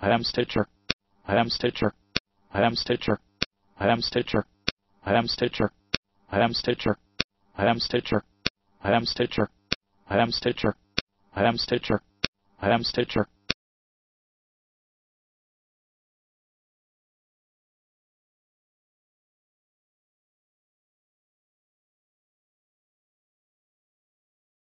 hemstitcher, hemstitcher, hemstitcher, hemstitcher, hemstitcher, hemstitcher, hemstitcher, hemstitcher, hemstitcher, hemstitcher, hemstitcher,